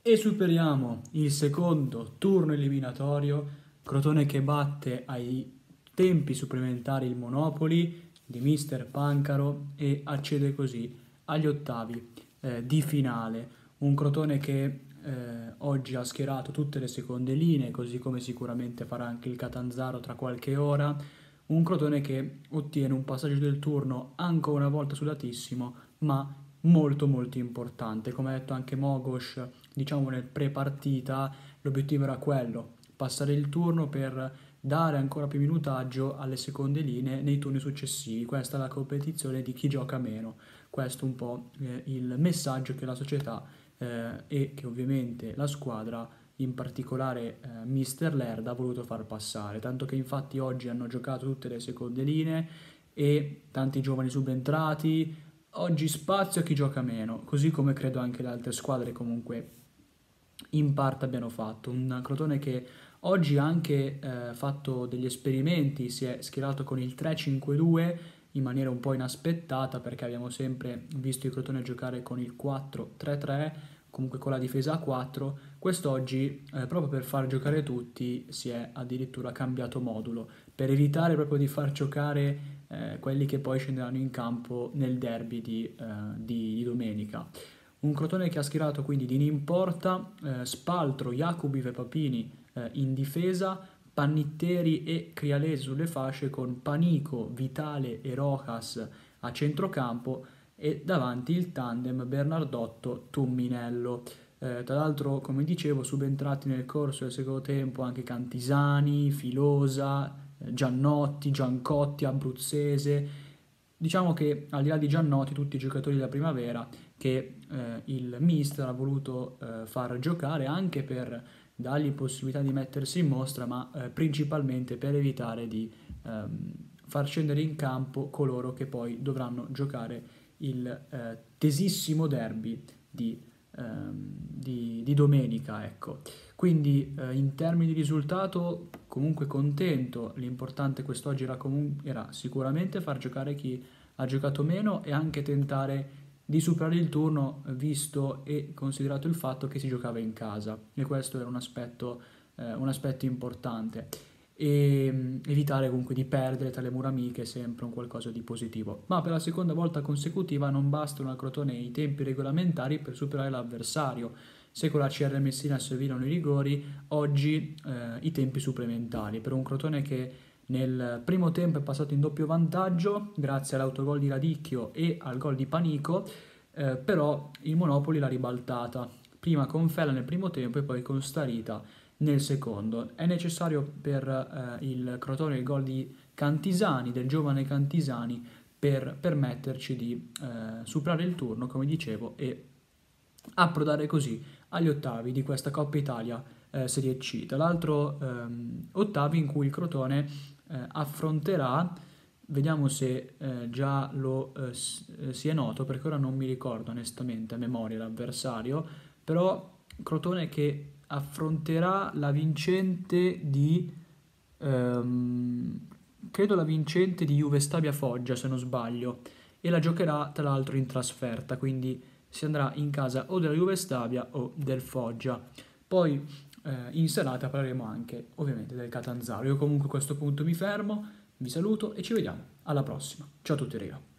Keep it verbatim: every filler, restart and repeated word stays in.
E superiamo il secondo turno eliminatorio, Crotone che batte ai tempi supplementari il Monopoli di mister Pancaro e accede così agli ottavi eh, di finale. Un Crotone che eh, oggi ha schierato tutte le seconde linee, così come sicuramente farà anche il Catanzaro tra qualche ora. Un Crotone che ottiene un passaggio del turno ancora una volta sudatissimo, ma molto molto importante. Come ha detto anche Mogos, diciamo nel pre-partita, l'obiettivo era quello, passare il turno per dare ancora più minutaggio alle seconde linee nei turni successivi. Questa è la competizione di chi gioca meno. Questo è un po' eh, il messaggio che la società eh, e che ovviamente la squadra, in particolare eh, mister Lerda, ha voluto far passare. Tanto che infatti oggi hanno giocato tutte le seconde linee e tanti giovani subentrati. Oggi spazio a chi gioca meno, così come credo anche le altre squadre comunque in parte abbiano fatto. Un Crotone che oggi ha anche eh, fatto degli esperimenti, si è schierato con il tre cinque due in maniera un po' inaspettata perché abbiamo sempre visto il Crotone giocare con il quattro tre tre, comunque con la difesa a quattro. Quest'oggi, eh, proprio per far giocare tutti, si è addirittura cambiato modulo, per evitare proprio di far giocare eh, quelli che poi scenderanno in campo nel derby di, eh, di, di domenica. Un Crotone che ha schierato quindi di Nimporta, eh, Spaltro, Jacobi e Papini eh, in difesa, Pannitteri e Crialese sulle fasce con Panico, Vitale e Rojas a centrocampo e davanti il tandem Bernardotto-Tumminello. Eh, tra l'altro, come dicevo, subentrati nel corso del secondo tempo anche Cantisani, Filosa, eh, Giannotti, Giancotti, Abruzzese. Diciamo che al di là di Giannotti, tutti i giocatori della primavera che eh, il mister ha voluto eh, far giocare anche per dargli possibilità di mettersi in mostra, ma eh, principalmente per evitare di ehm, far scendere in campo coloro che poi dovranno giocare il eh, tesissimo derby di, ehm, di, di domenica. Ecco. Quindi eh, in termini di risultato comunque contento, l'importante quest'oggi era, comun- era sicuramente far giocare chi ha giocato meno e anche tentare di superare il turno visto e considerato il fatto che si giocava in casa e questo era un aspetto, eh, un aspetto importante e mh, evitare comunque di perdere tra le mura amiche è sempre un qualcosa di positivo, ma per la seconda volta consecutiva non bastano al Crotone i tempi regolamentari per superare l'avversario. Se con la C R Messina servirono i rigori, oggi eh, i tempi supplementari per un Crotone che nel primo tempo è passato in doppio vantaggio grazie all'autogol di Radicchio e al gol di Panico, eh, però il Monopoli l'ha ribaltata, prima con Fella nel primo tempo e poi con Starita nel secondo. È necessario per eh, il Crotone il gol di Cantisani, del giovane Cantisani, per permetterci di eh, superare il turno, come dicevo, e approdare così agli ottavi di questa Coppa Italia eh, Serie C. Tra l'altro ehm, ottavi in cui il Crotone eh, affronterà, vediamo se eh, già lo eh, s- eh, si è noto, perché ora non mi ricordo onestamente a memoria l'avversario, però Crotone che affronterà la vincente di, ehm, credo la vincente di Juve Stabia Foggia se non sbaglio, e la giocherà tra l'altro in trasferta, quindi si andrà in casa o della Juve Stabia o del Foggia. Poi eh, in serata parleremo anche ovviamente del Catanzaro. Io comunque a questo punto mi fermo, vi saluto e ci vediamo alla prossima. Ciao a tutti raga.